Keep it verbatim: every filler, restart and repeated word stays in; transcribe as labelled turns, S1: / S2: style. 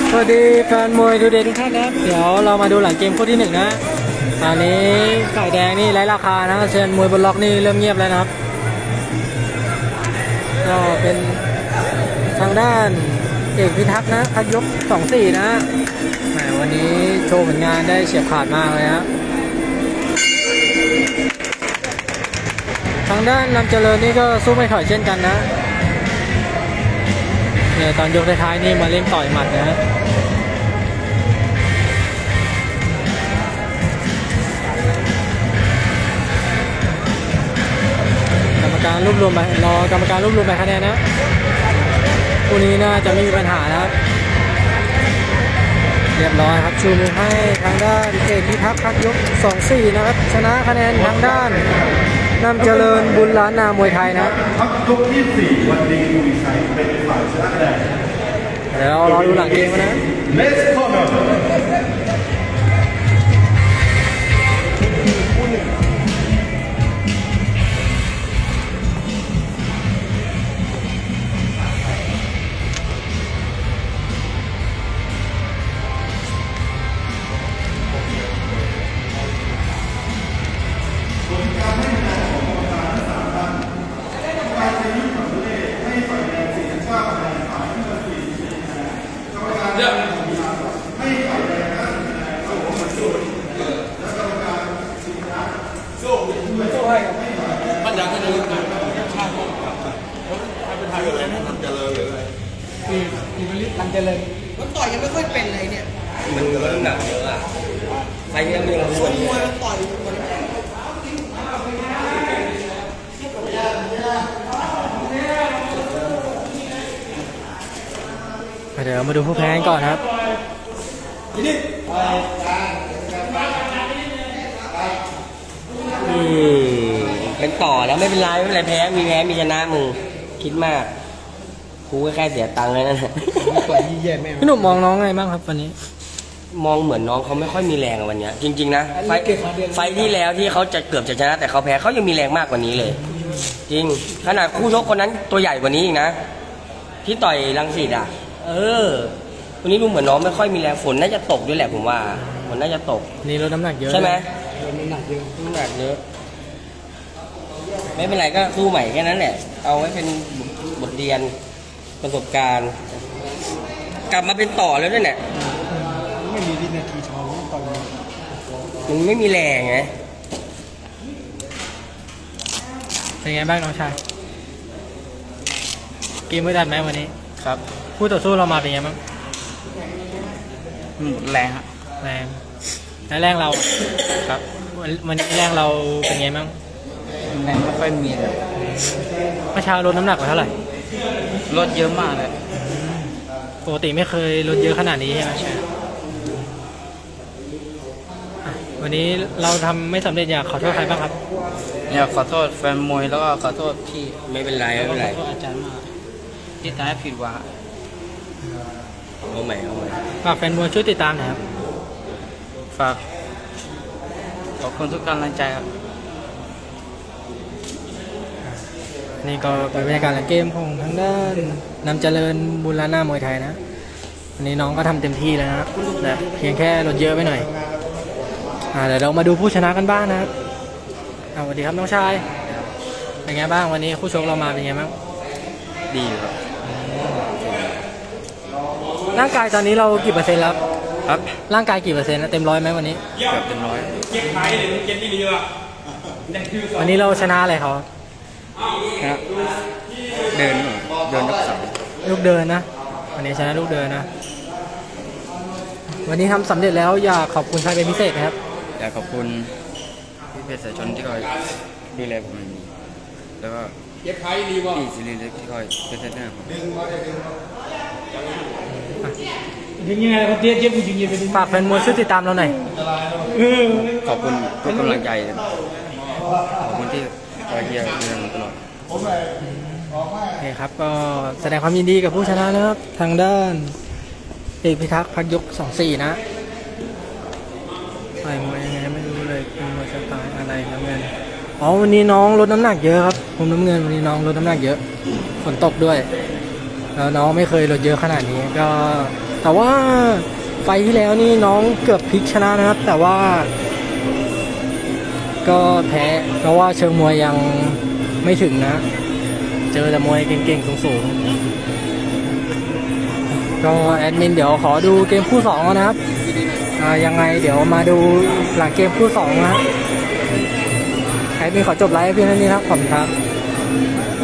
S1: สวัสดีแฟนมวยดูเดย์ทุกท่านนะครับเดี๋ยวเรามาดูหลังเกมคู่ที่หนึ่งนะตอนนี้ฝ่ายแดงนี่ไร้ราคานะเซียนมวยบนล็อกนี่เริ่มเงียบแล้วนะครับก็เป็นทางด้านเอกพิทักษ์นะพักยกสองสี่นะวันนี้โชว์ผลงานได้เฉียบขาดมากเลยนะทางด้านนำเจริญนี่ก็สู้ไม่ถอยเช่นกันนะเนี่ยตอนยกท้ายๆนี่มาเล่นต่อยหมัดนะกรรมการรวบรวมไปรอกรรมการรวบรวมไปคะแนนนะคู่นี้น่าจะไม่มีปัญหานะครับเรียบร้อยครับชูมือให้ทางด้านเอกพิทักษ์พักยกสองสี่นะครับชนะคะแนนทางด้านนำเจริญบุญล้านนามวยไทยนะ
S2: พักยกที่สี่วันดีกุลิชัยเป็นฝ่ายชนะคะแนน
S1: เดี๋ยวรอดูหลังเกมนะ
S2: Let's go
S3: มันอยากให้ดูชาติให้เป็นไทยเลยนะมันเจริญเลยคือคือมันรังเจริญ
S4: มันต่อยยังไม่ค่อยเป็นเลยเนี่ย
S3: มันเริ่มหนักเยอะอ่ะใครยังมีเราส่วนมวยมันต่อย
S1: เดี๋ยวมาดูผู้แพ้ก่อนครับ
S5: อืมเป็นต่อแล้วไม่เป็นไรไม่เป็นไรแพ้มีแพ้มีชนะมึงคิดมากครูก็แค่เสียตังค์เลยนั่นแหละ
S1: พี่หนุ่มมองน้องไงบ้างครับวันนี้
S5: มองเหมือนน้องเขาไม่ค่อยมีแรงวันนี้จริงๆนะไฟไฟที่แล้วที่เขาจะเกือบจะชนะแต่เขาแพ้เขายังมีแรงมากกว่านี้เลยจริงขนาดคู่ชกคนนั้นตัวใหญ่กว่านี้อีกนะที่ต่อยรังสิตอ่ะเออวันนี้ดูเหมือนน้องไม่ค่อยมีแรงฝนน่าจะตกด้วยแหละผมว่าฝนน่าจะตก
S1: นี่ลดน้ำหนักเยอะ
S5: ใช่ไหมลดน้ำหนักเยอะน้ำหนักเยอะไม่เป็นไรก็สู้ใหม่แค่นั้นแหละเอาไว้เป็นบทเรียนประสบการณ์กลับมาเป็นต่อแล้วด้วยเนี่ย
S1: ไม่มีวินาทีทองตอนนี้
S5: มันไม่มีแรงไง
S1: เป็นไงบ้างน้องชายเกมไม่ทันไหมวันนี้
S5: ครับ
S1: คู่ต่อสู้เรามาเป็นไงบ้าง
S5: แรงครับ
S1: แรงแล้วแรงเรา
S5: ครับ
S1: วันนี้แรงเราเป็นไงบ้าง
S5: แรงไม่ค่อยมีเลย
S1: เมื่อเช้าลดน้ำหนักไปเท่าไหร่
S5: ลดเยอะมากเลย
S1: ปกติไม่เคยลดเยอะขนาดนี้ใช่ไหมใช่วันนี้เราทำไม่สำเร็จอยากขอโทษใครบ้างครับ
S5: อยากขอโทษแฟนมวยแล้วก็ขอโทษพี่ไม่เป็นไรไม่เป็นไร
S1: ขอโทษอาจารย์มากที่ทำให้ผิดหวัง
S5: เอาใหม่เอาใหม่
S1: ฝากแฟนมวยช่วยติดตามหน่อยครับ
S5: ฝากขอบคุณทุกกำลังใจครับ
S1: นี่ก็เป็นบรรยากาศหลังเกมของทางด้านนำเจริญบุญล้านนามวยไทยนะวันนี้น้องก็ทำเต็มที่แล้วนะครับแต่เพียงแค่ลดเยอะไปหน่อยอ่าเดี๋ยวเรามาดูผู้ชนะกันบ้างนะครับสวัสดีครับน้องชายเป็นไงบ้างวันนี้คู่ชกเรามาเป็นไงบ้าง
S5: ดีครับ
S1: ร่างกายตอนนี้เรากี่เปอร์เซ็นต์แล้ว
S5: ครับ
S1: ร่างกายกี่เปอร์เซ็นต์เต็มร้อยไหมวันนี้
S5: เกือบเต็มร้อย
S1: วันนี้เราชนะอะไรเขา
S5: ครับเดินเดินลูกสาว
S1: ลูกเดินนะวันนี้ชนะลูกเดินนะวันนี้ทำสำเร็จแล้วอยากขอบคุณใครเป็นพิเศษนะครับ
S5: อยากขอบคุณพี่ประชาชนที่คอยดูแลผมแล้วก็พี่สิริเล็กที่คอยเป็นเทรนเนอร์ผม
S1: ยังไงครับเจ๊เจ๊ผู้หญิงยังเป็นฝากแฟนมวยช่วยติดตามเราหน่อย
S5: ขอบคุณทุกกำลังใจขอบคุณที่คอยเชียร์ตลอดโอ
S1: เคครับก็แสดงความยินดีกับผู้ชนะนะครับทางด้านเอกพิทักษ์พักยกสองสี่นะต่อยมวยยังไงไม่รู้เลยเป็นมวยสไตล์อะไรน้ำเงินอ๋อวันนี้น้องลดน้ำหนักเยอะครับผมน้ำเงินวันนี้น้องลดน้ำหนักเยอะฝนตกด้วยแล้วน้องไม่เคยลดเยอะขนาดนี้ก็แต่ว่าไฟล์ที่แล้วนี่น้องเกือบพลิกชนะนะครับ แต่ว่า ก็แพ้เพราะว่าเชิงมวยยังไม่ถึงนะ เจอแต่มวยเก่งๆสูงๆก็แอดมินเดี๋ยวขอดูเกมคู่สองนะครับอ่ายังไงเดี๋ยวมาดูหลังเกมคู่สองนะแอดมินขอจบไลฟ์เพียงเท่านี้ครับขอบคุณครับ